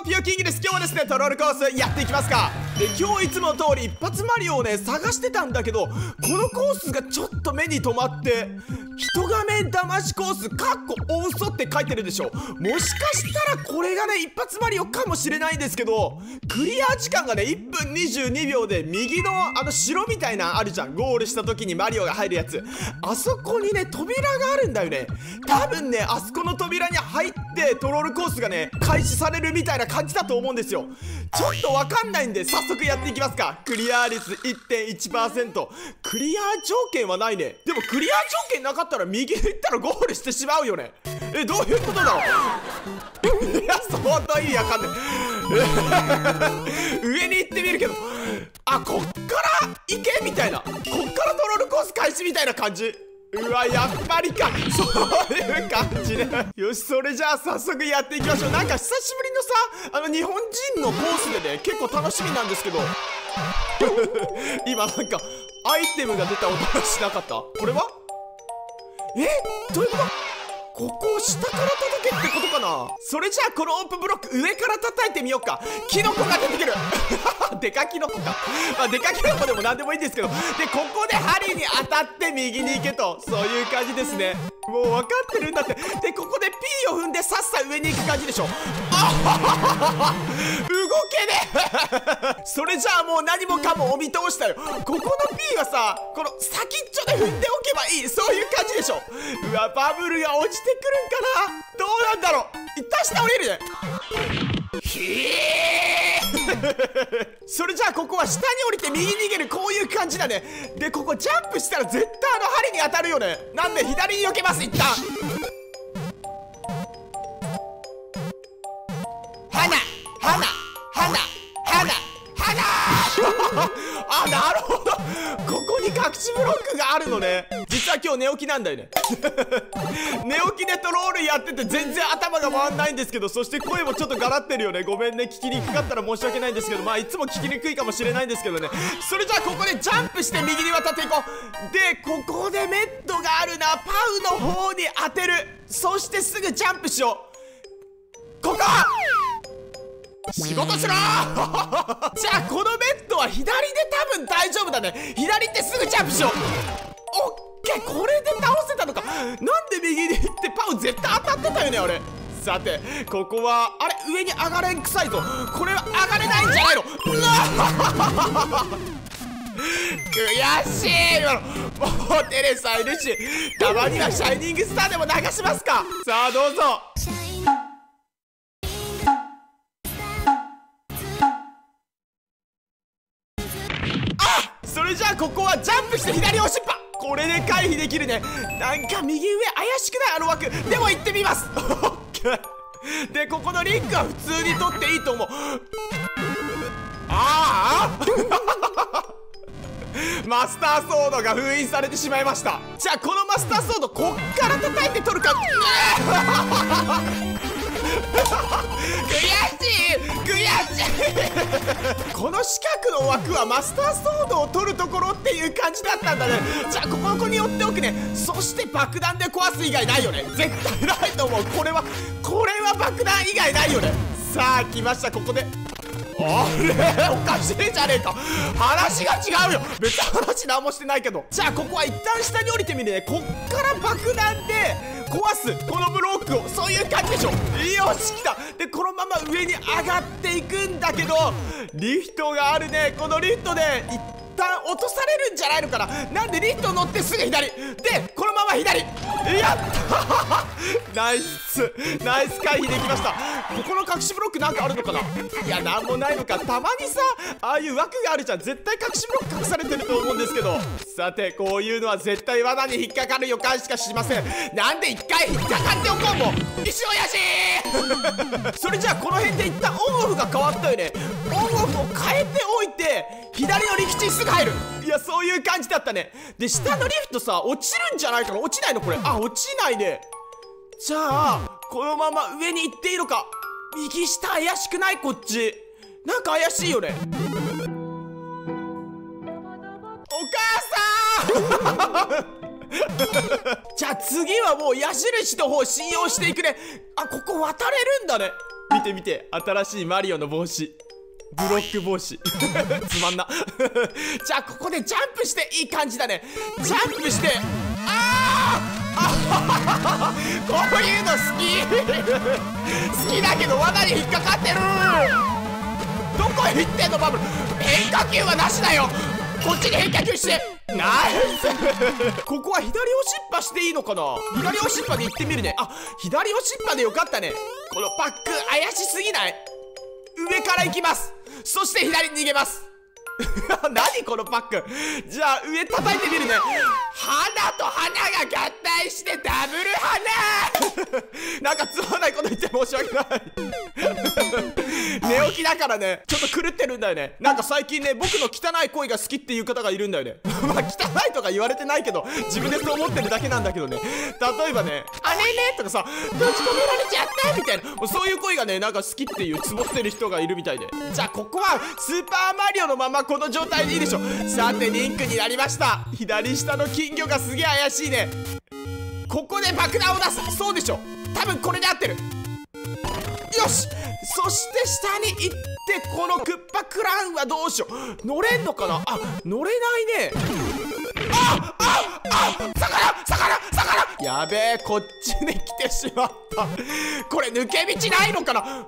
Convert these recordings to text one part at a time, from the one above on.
もピオキングです。今日はですね、トロールコースやっていきますか。で、今日いつもの通り一発マリオをね、探してたんだけど、このコースがちょっと目に留まって、人画面騙しコース、お嘘って書いてるでしょ。もしかしたらこれがね、一発マリオかもしれないんですけど、クリア時間がね、1分22秒で、右の城みたいなあるじゃん。ゴールした時にマリオが入るやつ。あそこにね、扉があるんだよね。多分ね、あそこの扉に入ってトロールコースがね、開始されるみたいな感じだと思うんですよ。ちょっとわかんないんで、早速やっていきますか。クリア率 1.1%。クリア条件はないね。でもクリア条件なかったら右に行ったらゴールしてしまうよね。どういうことだろういや、相当意味わかんない上に行ってみるけど、あ、こっから行けみたいな。こっからトロールコース開始みたいな感じ。うわ、やっぱりか。そういう感じね。よし、それじゃあ早速やっていきましょう。なんか久しぶりのさ、日本人のコースでね、結構楽しみなんですけど今なんかアイテムが出た音がしなかった。これはどういうこと？ここを下から叩けってことかな。それじゃあこのオープンブロック上から叩いてみようか。キノコが出てくるデカキノコか。まあデカキノコでも何でもいいんですけど、でここで針に当たって右に行けと、そういう感じですね。もう分かってるんだって。でここで P を踏んでさっさ上に行く感じでしょ。あ動けねそれじゃあもう何もかもお見通したよ。ここの P はさ、この先っちょで踏んでおけばいい、そういう感じでしょ。うわ、バブルが落ちてくるんかな。どうなんだろう。一旦下降りるね。それじゃあここは下に降りて右に逃げる、こういう感じだね。でここジャンプしたら絶対針に当たるよね。なんで左に避けます。一旦あ、なるほどここに隠しブロックがあるのね。実は今日寝起きなんだよね寝起きでトロールやってて全然頭が回んないんですけど、そして声もちょっとガラってるよね。ごめんね、聞きにくかったら申し訳ないんですけど、まあいつも聞きにくいかもしれないんですけどね。それじゃあここでジャンプして右に渡っていこう。でここでメットがあるな。パウの方に当てる。そしてすぐジャンプしよう。ここ仕事しろじゃあこのベッドは左で多分大丈夫だね。左ってすぐジャンプしよう。オッケー、これで倒せたのか。なんで右に行ってパウ絶対当たってたよね、俺。さてここはあれ、上に上がれん臭いぞ。これは上がれないんじゃないの。うわ悔しい。今のもうテレサいるし、たまにはシャイニングスターでも流しますか。さあどうぞ。それじゃあここはジャンプして左押しっぱ。これで回避できるね。なんか右上怪しくない？あの枠でも行ってみますでここのリンクは普通に取っていいと思う。あマスターソードが封印されてしまいました。じゃあこのマスターソードこっから叩いて取るか悔しいこの四角の枠はマスターソードを取るところっていう感じだったんだね。じゃあここに寄っておくね。そして爆弾で壊す以外ないよね。絶対ないと思う。これは爆弾以外ないよね。さあ来ました。ここであれおかしいじゃねえか。話が違うよ。別に話何もしてないけど。じゃあここは一旦下に降りてみるね。こっから爆弾で壊すこのブロックを、そういう感じでしょ。よし来た。でこのまま上に上がっていくんだけど、リフトがあるね。このリフトで一旦落とされるんじゃないのかな。なんでリフト乗ってすぐ左でこのまま左やったナイス回避できました。ここの隠しブロックなんかあるのかな。いやなんもないのか。たまにさああいう枠があるじゃん。絶対隠しブロック隠されてると思うんですけど、さてこういうのは絶対罠に引っかかる予感しかしません。なんで一回引っかかっておこう。もう石親父それじゃあこの辺で一旦オンオフが変わったよね。オンオフを変えておいて左の陸地にすぐ入る。いやそういう感じだったね。で下のリフトさ落ちるんじゃないかな。落ちないのこれ。あ落ちないね。じゃあこのまま上に行っていいのか。右下怪しくない？こっちなんか怪しいよね。お母さんじゃあ次はもう矢印の方信用していくね。あここ渡れるんだね。 見て見て、新しいマリオの帽子、ブロック帽子つまんなじゃあここでジャンプしていい感じだね。ジャンプして、こういうの好きだけど罠に引っかかってる。どこへ行ってんのバブル。変化球はなしだよ。こっちに変化球して、ナイスここは左押しっぱしていいのかな。左押しっぱで行ってみるね。左押しっぱでよかったね。このパック怪しすぎない？上から行きます。そして左に逃げます何このパック。じゃあ上叩いてみるね。花と花が合体してダブル花なんかつまんないこと言って申し訳ない寝起きだからね、ちょっと狂ってるんだよね。なんか最近ね、僕の汚い声が好きっていう方がいるんだよねまあ汚いとか言われてないけど、自分でそう思ってるだけなんだけどね。例えばね、あれねとかさ、閉じ込められちゃったみたいな、もうそういう声がね、なんか好きっていうつもってる人がいるみたいで。じゃあここはスーパーマリオのままこの状態でいいでしょ。さてリンクになりました。左下の金魚がすげえ怪しいね。ここで爆弾を出す。そうでしょ、多分これで合ってる。よし、そして下に行って、このクッパクラウンはどうしよう。乗れんのかな。乗れないね。魚やべえ、こっちに来てしまったこれ抜け道ないのかなね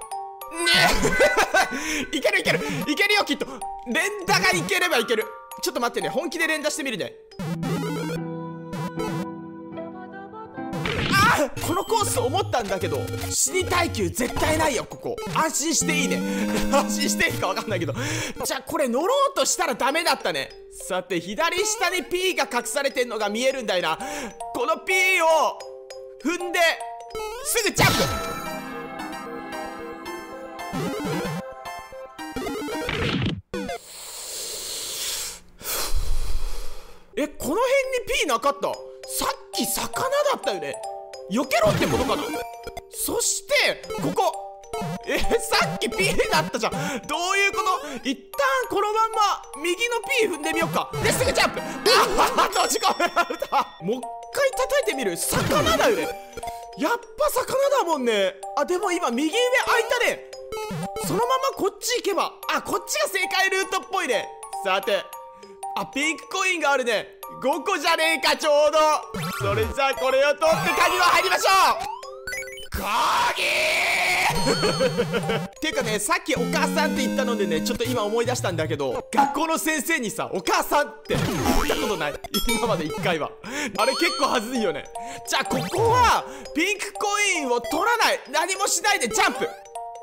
いけるよ、きっと連打がいければいける。ちょっと待ってね、本気で連打してみるね。このコース思ったんだけど、死に耐久絶対ないよここ。安心していいね安心していいか分かんないけど。じゃあこれ乗ろうとしたらダメだったね。さて左下に P が隠されてんのが見えるんだよな。この P を踏んですぐジャンプ。この辺に P なかった。さっき魚だったよね。避けろってことかな。そしてここさっき P だったじゃん。どういうこと。一旦このまんま右の P 踏んでみようか。ですぐジャンプ。閉じ込められた。もう一回叩いてみる。魚だよね。やっぱ魚だもんね。でも今右上開いたね。そのままこっち行けば、こっちが正解ルートっぽいね。さてピンクコインがあるね。5個じゃねえかちょうど。それじゃあこれを取って鍵は入りましょう。鍵っていうかね、さっきお母さんって言ったのでね、ちょっと今思い出したんだけど、学校の先生にさ、お母さんって言ったことない今まで1回は。あれ結構はずいよね。じゃあここはピンクコインを取らない、何もしないでジャンプ。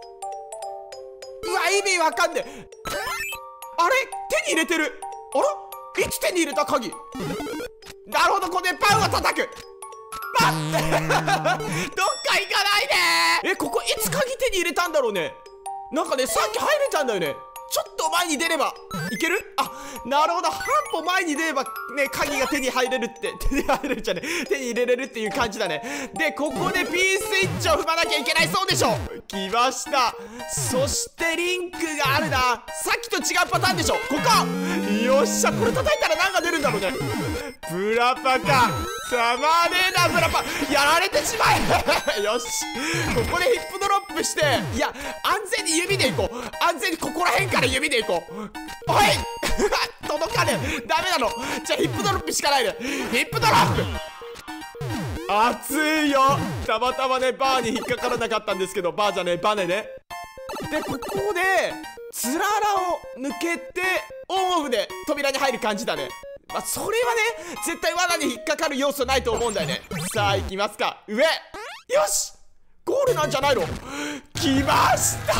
意味わかんねえ。あれ手に入れてる。いつ手に入れた鍵。なるほど、ここでパンを叩く。待ってどっか行かないで。ここいつ鍵手に入れたんだろうね。なんかね、さっき入れたんだよね。ちょっと前に出ればいける。なるほど、半歩前に出ればね、鍵が手に入れるって、手に入れるじゃねえ、手に入れれるっていう感じだね。でここで P スイッチを踏まなきゃいけない。そうでしょ。来ました。そしてリンクがあるな。さっきと違うパターンでしょ。ここよっしゃ。これ叩いたら何が出るんだろうね。ブラパか。たまねえなブラパ。やられてしまえよし、ここでヒップドロップして、いや安全に指でいこう。安全にここら辺から指でいこう。おい届かねえ。ダメなの。じゃあヒップドロップしかないで。ヒップドロップ。熱いよ。たまたまねバーに引っかからなかったんですけど、バーじゃねえバネね。でここでつららを抜けてオンオフで扉に入る感じだね。それはね絶対罠に引っかかる要素ないと思うんだよね。さあ行きますか。上。よし、ゴールなんじゃないの。来ました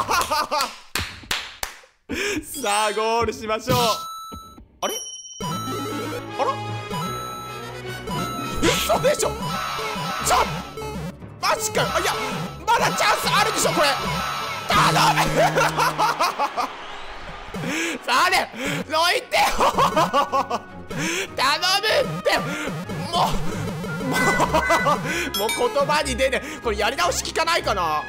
さあゴールしましょう。あれ嘘でしょ。マジかよ。いやまだチャンスあるでしょこれ。頼むさあね、どいてよ頼むって。もう言葉に出ねえ。これやり直し聞かないかな。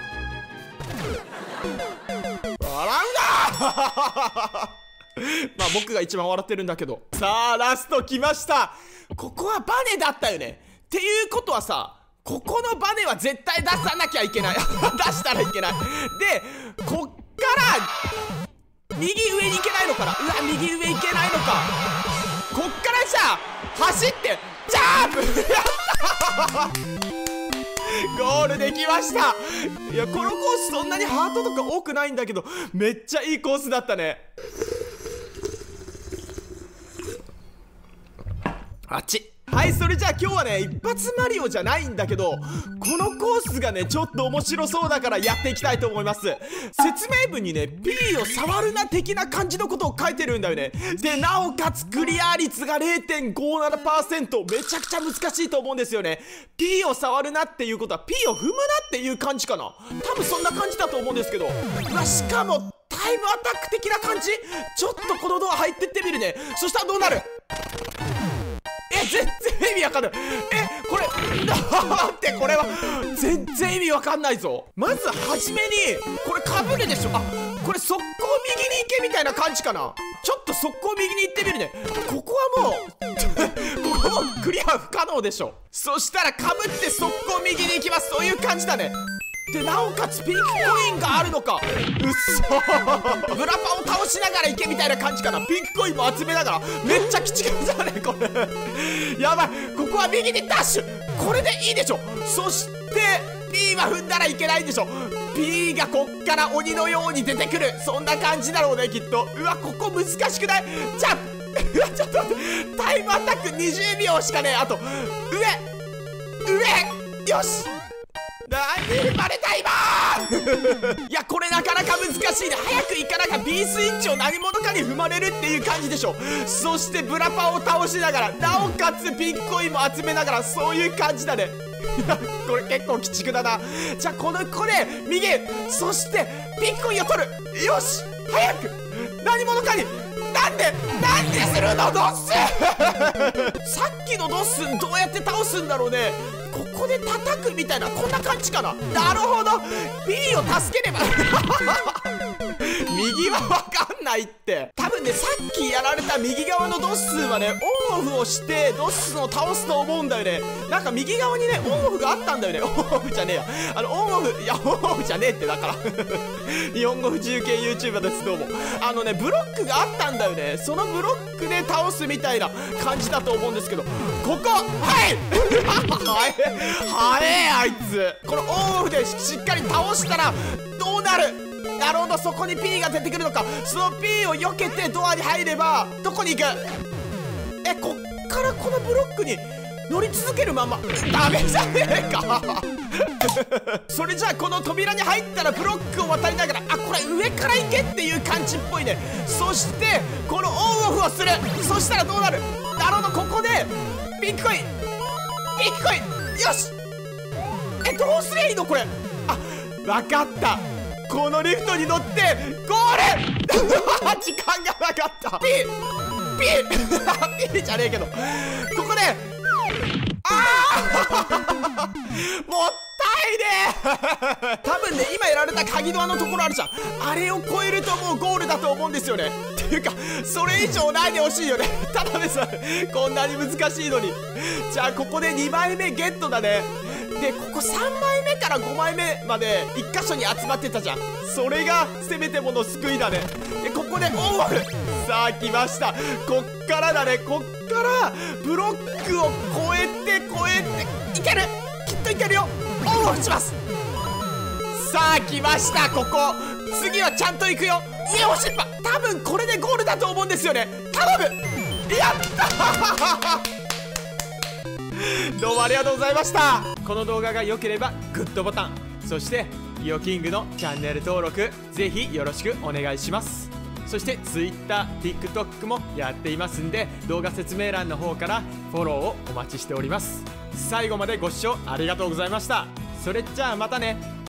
笑うな僕が一番笑ってるんだけど。さあラスト来ました。ここはバネだったよね。っていうことはさ、 ここのバネは絶対出さなきゃいけない出したらいけない。でこっから右上に行けないのかな。うわ右上行けないのか。こっからじゃあ走ってジャンプやったゴールできました。いやこのコースそんなにハートとか多くないんだけどめっちゃいいコースだったね。あっち。はい、それじゃあ今日はね一発マリオじゃないんだけど、このコースがねちょっと面白そうだからやっていきたいと思います。説明文にね P を触るな的な感じのことを書いてるんだよね。でなおかつクリア率が 0.57%、 めちゃくちゃ難しいと思うんですよね。 P を触るなっていうことは P を踏むなっていう感じかな。多分そんな感じだと思うんですけど、うわしかもタイムアタック的な感じ。ちょっとこのドア入ってってみるね。そしたらどうなる。全然意味わかんない。これなんて、これは全然意味わかんないぞ。まずはじめにこれかぶるでしょ。あ、これ速攻右に行けみたいな感じかな。ちょっと速攻右に行ってみるね。ここはもうここはもうクリア不可能でしょ。そしたらかぶって速攻右に行きます。そういう感じだね。でなおかつピンクコインがあるのか。うっそブラパを倒しながら行けみたいな感じかな。ピンクコインも集めながらめっちゃ鬼畜じゃねこれやばい。ここは右にダッシュ。これでいいでしょ。そして P は踏んだらいけないんでしょ。 P がこっから鬼のように出てくる、そんな感じだろうねきっと。うわここ難しくない。ジャンプうわちょっと待って、タイムアタック20秒しかねえ。あと上よし。踏まれた今いやこれなかなか難しいね。早く行かなきゃ B スイッチを何者かに踏まれるっていう感じでしょ。そしてブラパを倒しながらなおかつピンクコインも集めながら、そういう感じだね。いやこれ結構鬼畜だな。じゃあここで右、そしてピンクコインを取る。よし早く何者かに。なんでするのドッスさっきのドッスどうやって倒すんだろうね。ここで叩くみたいな、こんな感じかな。なるほど B を助ければ右は分かんないって。多分ねさっきやられた右側のドッスはねオンオフをしてドッスを倒すと思うんだよね。なんか右側にねオンオフがあったんだよね。オンオフじゃねえや、オンオフ、いやオンオフじゃねえってだから日本語不自由系 YouTuber です。どうもブロックがあったんだよね。そのブロックで倒すみたいな感じだと思うんですけど、ここはい早えあいつ。このオンオフでしっかり倒したらどうなる。なるほど、そこに P が出てくるのか。その P を避けてドアに入ればどこに行く。こっからこのブロックに乗り続けるままダメじゃねえかそれじゃあこの扉に入ったらブロックを渡りながら、これ上から行けっていう感じっぽいね。そしてこのオンオフをする。そしたらどうなる。なるほど、ここでピンクコインよし。どうすりゃいいのこれ。わかった。このリフトに乗ってゴール時間がなかった。ピじゃねえけど、ここでもったいね多分ね今やられた鍵ドアのところあるじゃん、あれを越えるともうゴールだと思うんですよね。っていうかそれ以上ないでほしいよねただでさこんなに難しいのに。じゃあここで2枚目ゲットだね。でここ3枚目から5枚目まで1箇所に集まってたじゃん。それがせめてもの救いだね。でここでオンオフ。さあ来ました。こっからだね。こっからブロックを越えていける。きっといけるよ。オンオフします。さあ来ました。ここ次はちゃんと行くよ。いや惜しっぱ。多分これでゴールだと思うんですよね。頼む。やったどうもありがとうございました。この動画が良ければグッドボタン、そしてイオキングのチャンネル登録ぜひよろしくお願いします。そして Twitter、TikTok もやっていますんで、動画説明欄の方からフォローをお待ちしております。最後までご視聴ありがとうございました。それじゃあまたね。